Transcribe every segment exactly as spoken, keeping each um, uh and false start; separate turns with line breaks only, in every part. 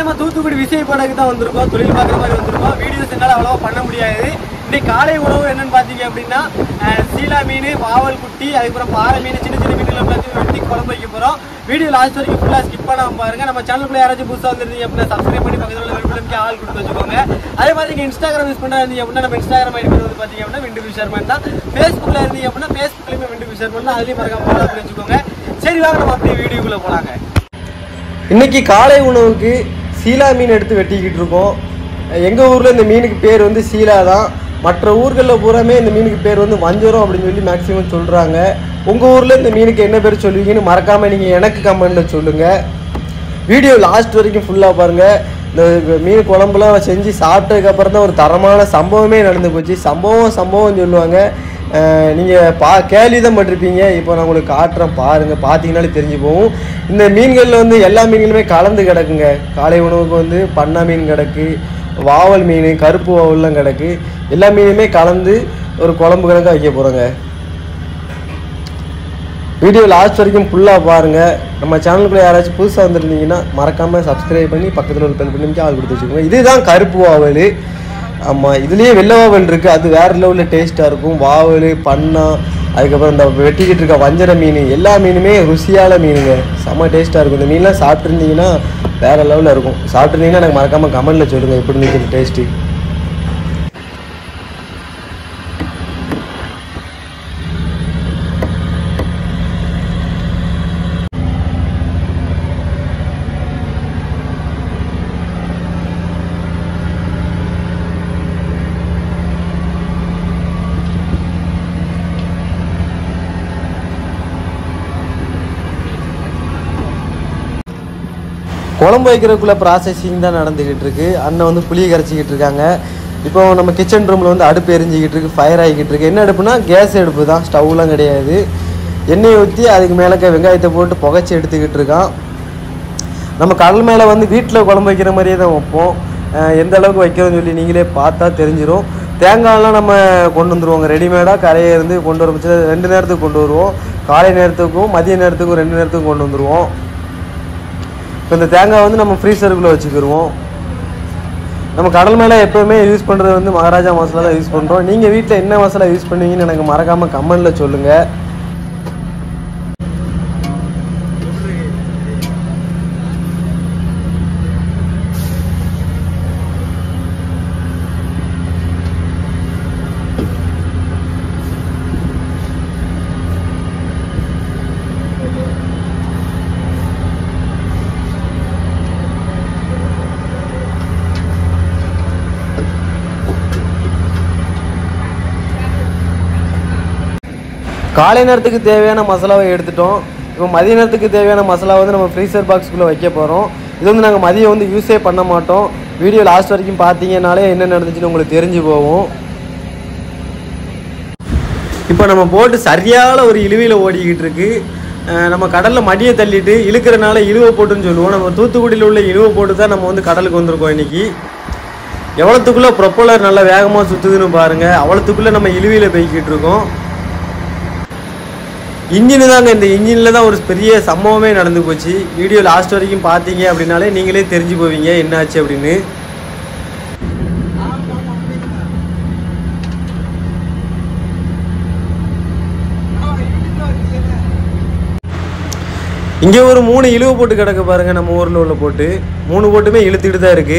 நம்ம தூத்துக்குடி விசைப்படகு தான் வந்திருக்கோம். தொழில் பார்க்குற மாதிரி வந்திருக்கோம். வீடியோஸ் என்னால் அவ்வளோவா பண்ண முடியாது. இன்னைக்கு காலை உணவு என்னன்னு பார்த்தீங்க அப்படின்னா சீலா மீன், பாவல் குட்டி, அதுக்கப்புறம் பாறை மீன், சின்ன சின்ன மீன்கள் எல்லாத்தையும் வெட்டி குழம்பு வைக்க போகிறோம். வீடியோ லாஸ்ட் வரைக்கும் ஃபுல்லாக ஸ்கிப் பண்ணாமல் பாருங்க. நம்ம சேனலுக்குள்ள யாராச்சும் புதுசாக வந்துருந்தீங்க அப்படின்னா சப்ஸ்கிரைப் பண்ணி பக்கத்தில் உள்ள பெல் பட்டனுக்கு ஆல் கொடுத்து வச்சுக்கோங்க. அதே மாதிரி நீங்கள் இன்ஸ்டாகிராம் யூஸ் பண்ணுறா இருந்தீங்க அப்படின்னா நம்ம இன்ஸ்டாகிராம் ஐடி வந்து பார்த்தீங்க அப்படின்னா விண்டு ஷேர்மேன் தான். ஃபேஸ்புக்கில் இருந்தீங்க அப்படின்னா ஃபேஸ்புக்லேயுமே விண்டு ஷேர் பண்ணலாம். அதுலேயும் மறக்காம ஃபாலோ பண்ணி வச்சுக்கோங்க. சரி வாங்க நம்ம அப்படியே வீடியோக்குள்ளே போகலாங்க. இன்னைக்கு காலை உணவுக்கு சீலா மீன் எடுத்து வெட்டிக்கிட்டு இருக்கோம். எங்கள் ஊரில் இந்த மீனுக்கு பேர் வந்து சீலா தான். மற்ற ஊர்களில் பூராமே இந்த மீனுக்கு பேர் வந்து வஞ்சரம் அப்படின்னு சொல்லி மேக்ஸிமம் சொல்கிறாங்க. உங்கள் ஊரில் இந்த மீனுக்கு என்ன பேர் சொல்லுவீங்கன்னு மறக்காமல் நீங்கள் எனக்கு கமெண்ட்டில் சொல்லுங்கள். வீடியோ லாஸ்ட் வரைக்கும் ஃபுல்லாக பாருங்கள். இந்த மீன் குழம்புலாம் செஞ்சு சாப்பிட்டதுக்கப்புறம் தான் ஒரு தரமான சம்பவமே நடந்து போச்சு. சம்பவம் சம்பவம் சொல்லுவாங்க. நீங்கள் பா கேள்வி தான் பட்டிருப்பீங்க. இப்போ நான் உங்களுக்கு காட்டுறேன் பாருங்கள். பார்த்தீங்கன்னாலே தெரிஞ்சு போகும். இந்த மீன்களில் வந்து எல்லா மீன்களுமே கலந்து கிடக்குங்க. காலை உணவுக்கு வந்து பண்ணா மீன் கிடக்கு, வாவல் மீன், கருப்பு வாவல்லாம் கிடக்கு. எல்லா மீனுமே கலந்து ஒரு குழம்பு கணக்காக வைக்க போகிறோங்க. வீடியோ லாஸ்ட் வரைக்கும் ஃபுல்லாக பாருங்கள். நம்ம சேனலுக்குள்ளே யாராச்சும் புதுசாக வந்துருந்தீங்கன்னா மறக்காமல் சப்ஸ்கிரைப் பண்ணி பக்கத்தில் ஒரு பெல் பண்ணி ஆள் கொடுத்து வச்சுக்கோங்க. இதுதான் கருப்பு வாவல். ஆமாம், இதுலேயே வெள்ளை வாவல் இருக்குது. அது வேறு லெவலில் டேஸ்ட்டாக இருக்கும். வாவல், பண்ணா, அதுக்கப்புறம் இந்த வெட்டிக்கிட்டு இருக்க வஞ்சர மீன், எல்லா மீனுமே ருசியான மீனுங்க. செம்ம டேஸ்ட்டாக இருக்கும். இந்த மீன்லாம் சாப்பிட்ருந்தீங்கன்னா வேறு லெவலில் இருக்கும். சாப்பிட்ருந்தீங்கன்னா எனக்கு மறக்காமல் கமெண்ட்டில் சொல்லுங்கள் எப்படி இருந்துச்சு டேஸ்ட்டு. குழம்பு வைக்கிறதுக்குள்ள ப்ராசஸிங் தான் நடந்துக்கிட்டு இருக்குது. அண்ணன் வந்து புளியை கரைச்சிக்கிட்டு இருக்காங்க. இப்போ நம்ம கிச்சன் ரூமில் வந்து அடுப்பு எரிஞ்சிக்கிட்டு இருக்குது, ஃபயர் ஆகிக்கிட்டு இருக்குது. என்ன அடுப்புனா கேஸ் அடுப்பு தான், ஸ்டவ்லாம் கிடையாது. எண்ணெயை ஊற்றி அதுக்கு மேலே வெங்காயத்தை போட்டு புகைச்சி எடுத்துக்கிட்டு இருக்கான். நம்ம கடல் மேலே வந்து வீட்டில் குழம்பு வைக்கிற மாதிரியே தான் வைப்போம். எந்த அளவுக்கு வைக்கிறோம்னு சொல்லி நீங்களே பார்த்தா தெரிஞ்சிடும். தேங்காயெலாம் நம்ம கொண்டு வந்துடுவோங்க ரெடிமேடாக. கரையை இருந்து கொண்டு வர பட்சத்தில் ரெண்டு நேரத்துக்கு கொண்டு வருவோம். காலை நேரத்துக்கும் மதிய நேரத்துக்கும் ரெண்டு நேரத்துக்கும் கொண்டு வந்துடுவோம். இப்போ இந்த தேங்காய் வந்து நம்ம ஃப்ரீசருக்குள்ளே வச்சுக்கிடுவோம். நம்ம கடல் மேலே எப்போவுமே யூஸ் பண்ணுறது வந்து மகாராஜா மசாலா தான் யூஸ் பண்ணுறோம். நீங்கள் வீட்டில் என்ன மசாலா யூஸ் பண்ணுவீங்கன்னு எனக்கு மறக்காமல் கமெண்டில் சொல்லுங்கள். காலை நேரத்துக்கு தேவையான மசாலாவை எடுத்துட்டோம். இப்போ மதிய நேரத்துக்கு தேவையான மசாலா வந்து நம்ம ஃப்ரீசர் பாக்ஸுக்குள்ளே வைக்க போகிறோம். இது வந்து நாங்கள் மதியம் வந்து யூஸே பண்ண மாட்டோம். வீடியோ லாஸ்ட் வரைக்கும் பார்த்தீங்கன்னாலே என்ன நடந்துச்சுன்னு உங்களுக்கு தெரிஞ்சு போகும். இப்போ நம்ம போட்டு சரியான ஒரு இழுவையில் ஓடிக்கிட்டு இருக்கு. நம்ம கடலில் மடியை தள்ளிட்டு இழுக்கிறனால இழுவை போட்டுன்னு சொல்லுவோம். நம்ம தூத்துக்குடியில் உள்ள இழுவை போட்டு தான் நம்ம வந்து கடலுக்கு வந்திருக்கோம் இன்றைக்கி. எவ்வளோத்துக்குள்ளே ப்ரொப்பலர் நல்லா வேகமாக சுற்றுதுன்னு பாருங்கள். அவ்வளோத்துக்குள்ளே நம்ம இழுவையில் போய்கிட்டு இருக்கோம். இன்ஜினு தாங்க, இந்த இன்ஜினில் தான் ஒரு பெரிய சம்பவமே நடந்து போச்சு. வீடியோ லாஸ்ட் வரைக்கும் பார்த்தீங்க அப்படின்னாலே நீங்களே தெரிஞ்சு போவீங்க என்ன ஆச்சு அப்படின்னு. இங்கே ஒரு மூணு இழுவு போட்டு கிடக்க பாருங்கள். நம்ம ஊரில் உள்ள போட்டு மூணு போட்டுமே இழுத்துக்கிட்டு தான் இருக்குது.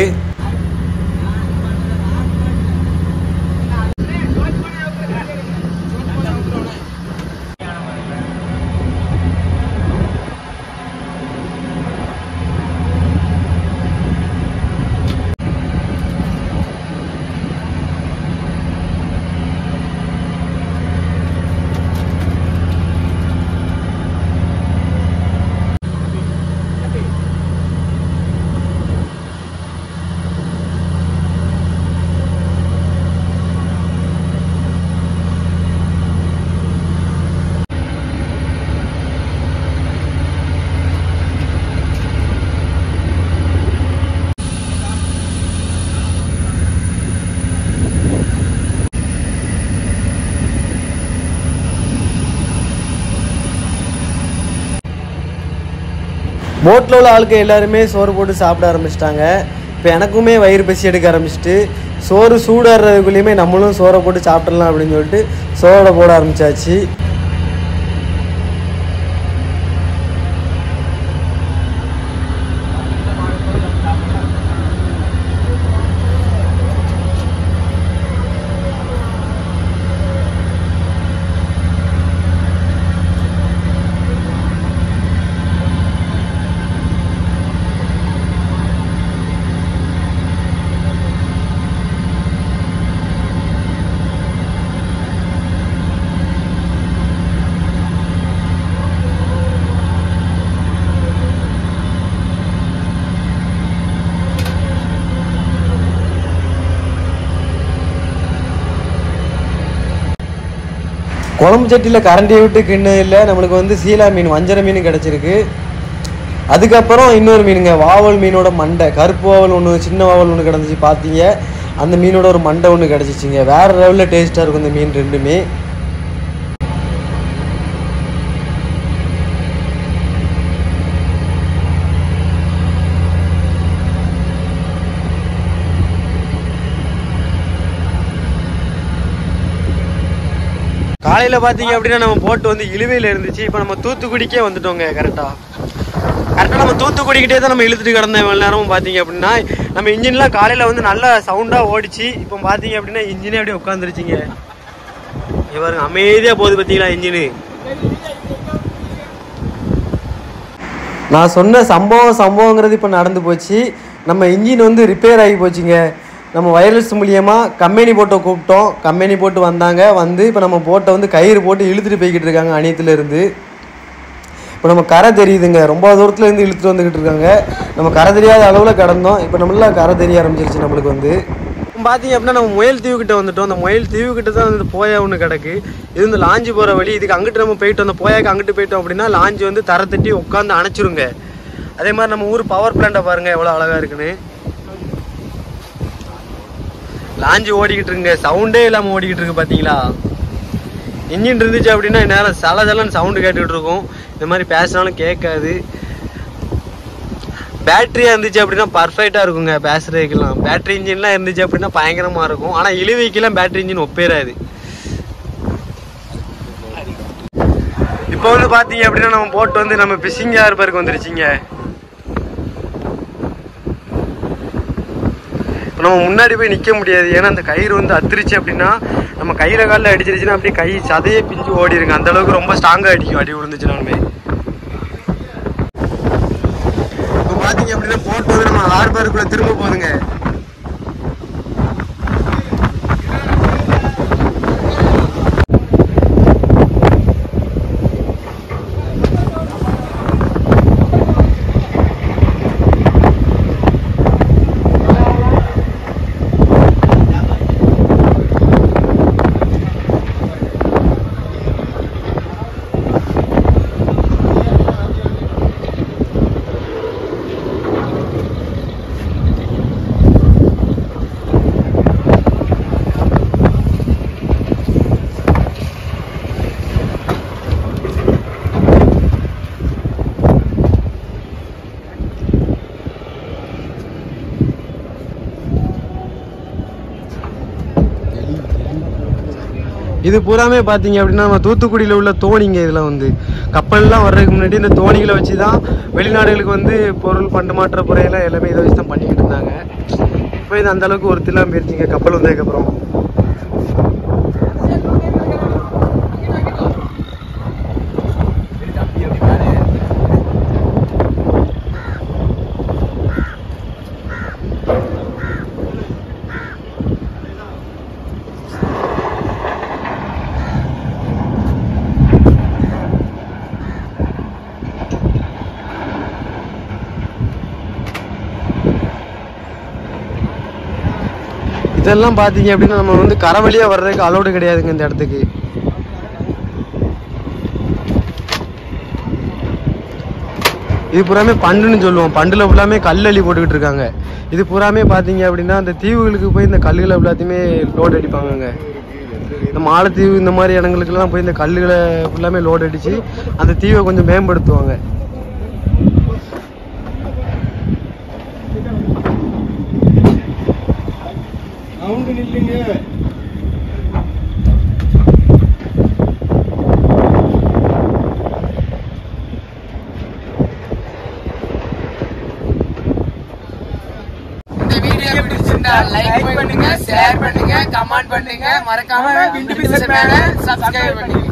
போட்டில் உள்ள ஆளுக்கு எல்லாருமே சோறு போட்டு சாப்பிட ஆரம்பிச்சிட்டாங்க. இப்போ எனக்குமே வயிறு பசி எடுக்க ஆரம்பிச்சிட்டு சோறு சூடாடுறதுக்குள்ளேயுமே நம்மளும் சோறை போட்டு சாப்பிட்றலாம் அப்படின்னு சொல்லிட்டு சோறை போட ஆரம்பித்தாச்சு. குழம்பு சட்டியில் கரண்டியை விட்டு கிண்ணம் இல்லை. நம்மளுக்கு வந்து சீலா மீன் வஞ்சர மீன் கிடச்சிருக்கு. அதுக்கப்புறம் இன்னொரு மீனுங்க, வாவல் மீனோட மண்டை, கருப்பு வாவல் ஒன்று சின்ன வாவல் ஒன்று கிடந்துச்சு பார்த்தீங்க. அந்த மீனோட ஒரு மண்டை ஒன்று கிடச்சிச்சிங்க. வேறு லெவலில் டேஸ்ட்டாக இருக்கும் இந்த மீன் ரெண்டுமே. காலையில் பார்த்தீங்க அப்படின்னா நம்ம போட்டு வந்து இழுவையில் இருந்துச்சு. இப்போ நம்ம தூத்துக்குடிக்கே வந்துட்டோங்க. கரெக்டாக கரெக்டாக நம்ம தூத்துக்குடிக்கிட்டே தான் நம்ம இழுத்துட்டு கிடந்தோம் இவ்வளோ நேரமும். பார்த்தீங்க அப்படின்னா நம்ம இன்ஜின்லாம் காலையில் வந்து நல்லா சவுண்டாக ஓடிச்சு. இப்போ பார்த்தீங்க அப்படின்னா இன்ஜினே அப்படியே உட்காந்துருச்சிங்க. இவருங்க அமைதியாக போகுது பார்த்தீங்களா இன்ஜினு. நான் சொன்ன சம்பவம் சம்பவங்கிறது இப்போ நடந்து போச்சு. நம்ம இன்ஜின் வந்து ரிப்பேர் ஆகி போச்சுங்க. நம்ம வயர்லெஸ் மூலியமாக கம்பெனி போட்டை கூப்பிட்டோம். கம்பெனி போட்டு வந்தாங்க. வந்து இப்போ நம்ம போட்டை வந்து கயிறு போட்டு இழுத்துட்டு போய்கிட்டு இருக்காங்க அணியத்துலேருந்து. இப்போ நம்ம கரை தெரியுதுங்க. ரொம்ப தூரத்துலேருந்து இழுத்துட்டு வந்துக்கிட்டு இருக்காங்க. நம்ம கரை தெரியாத அளவில் கிடந்தோம். இப்போ நம்மளாம் கரை தெரிய ஆரம்பிச்சிருச்சு நம்மளுக்கு வந்து. பார்த்தீங்க அப்படின்னா நம்ம முயல் தீவுக்கிட்ட வந்துட்டோம். அந்த முயல் தீவுக்கிட்ட தான் வந்து போயா ஒன்று கிடக்கு. இது வந்து லாஞ்சி போகிற வழி. இதுக்கு அங்கிட்டு நம்ம போயிட்டு அந்த போயாக்கு அங்கிட்டு போயிட்டோம் அப்படின்னா லாஞ்சி வந்து தரை தட்டி உட்காந்து அணைச்சிருங்க. அதே மாதிரி நம்ம ஊர் பவர் பிளான்ட்டை பாருங்கள் எவ்வளோ அழகாக இருக்குன்னு. லாஞ்சி ஓடிக்கிட்டு இருக்குங்க. சவுண்டே இல்லாமல் ஓடிக்கிட்டு இருக்கு பார்த்தீங்களா. இன்ஜின் இருந்துச்சு அப்படின்னா நேரம் சல சலன்னு சவுண்டு கேட்டுக்கிட்டு இருக்கும். இந்த மாதிரி பேசினாலும் கேட்காது. பேட்டரியாக இருந்துச்சு அப்படின்னா பர்ஃபெக்டாக இருக்குங்க பேசுறதுக்கெல்லாம். பேட்டரி இன்ஜின்லாம் இருந்துச்சு அப்படின்னா பயங்கரமாக இருக்கும். ஆனால் இழுவைக்கெல்லாம் பேட்டரி இன்ஜின் ஒப்பேறாது. இப்போ வந்து பார்த்தீங்க அப்படின்னா நம்ம போட்டு வந்து நம்ம ஃபிஷிங் ஹார்பருக்கு வந்துருச்சிங்க. இப்போ நம்ம முன்னாடி போய் நிற்க முடியாது. ஏன்னா அந்த கயிறு வந்து அத்திரிச்சு அப்படின்னா நம்ம கையில் காலில் அடிச்சிருச்சுன்னா அப்படியே கை சதையே பிஞ்சு ஓடிடுங்க. அந்த அளவுக்கு ரொம்ப ஸ்ட்ராங்காக அடிக்கும் அடி விழுந்துச்சுனாலுமே. இப்போ பார்த்தீங்க அப்படின்னா போட்டு வந்து நம்ம ஹார்பருக்குள்ளே திரும்ப போகுதுங்க. இது பூராமே பார்த்தீங்க அப்படின்னா நம்ம தூத்துக்குடியில் உள்ள தோணிங்க. இதில் வந்து கப்பல்லாம் வர்றதுக்கு முன்னாடி இந்த தோணிகளை வச்சு தான் வெளிநாடுகளுக்கு வந்து பொருள் பண்டு மாற்ற முறையெல்லாம் எல்லாமே இதை வச்சு தான் பண்ணிக்கிட்டு இருந்தாங்க. இப்போ இது அந்தளவுக்கு ஒருத்தெல்லாம் போயிருச்சிங்க கப்பல் வந்ததுக்கப்புறம். இதெல்லாம் பார்த்தீங்க அப்படின்னா நம்ம வந்து கரை வழியாக வர்றதுக்கு அலோடு கிடையாதுங்க இந்த இடத்துக்கு. இது பூராமே பண்டுன்னு சொல்லுவோம். பண்டில் ஃபுல்லாமே கல் அள்ளி போட்டுக்கிட்டு இருக்காங்க. இது பூராமே பார்த்தீங்க அப்படின்னா அந்த தீவுகளுக்கு போய் இந்த கல்லுகளை எல்லாத்தையுமே லோடு அடிப்பாங்கங்க. இந்த மாலத்தீவு இந்த மாதிரி இடங்களுக்குலாம் போய் இந்த கல்லுகளை ஃபுல்லாமே லோடு அடித்து அந்த தீவை கொஞ்சம் மேம்படுத்துவாங்க. சவுண்ட் நில்லுங்க.
லைக் பண்ணுங்க, ஷேர் பண்ணுங்க, கமெண்ட் பண்ணுங்க, மறக்காம பிண்டு பிசர் மேல சப்ஸ்கிரைப் பண்ணுங்க.